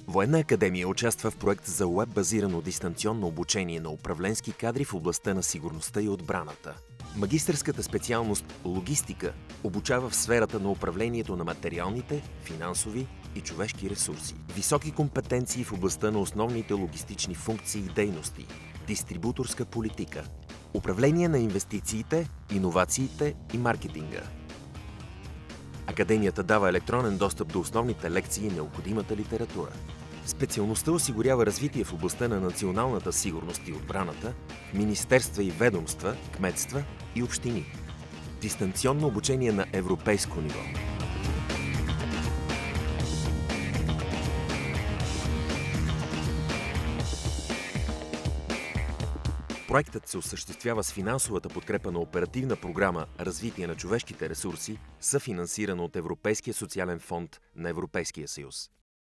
Военна академия участва в проект за уеб-базирано дистанционно обучение на управленски кадри в областта на сигурността и отбраната. Магистърската специалност «Логистика» обучава в сферата на управлението на материалните, финансови и човешки ресурси. Високи компетенции в областта на основните логистични функции и дейности, дистрибуторска политика, управление на инвестициите, иновациите и маркетинга. Академията дава електронен достъп до основните лекции и необходимата литература. Специалността осигурява развитие в областта на националната сигурност и отбраната, в министерства и ведомства, кметства и общини. Дистанционно обучение на европейско ниво. Проектът се осъществява с финансовата подкрепа на оперативна програма «Развитие на човешките ресурси», съфинансирана от Европейския социален фонд на Европейския съюз.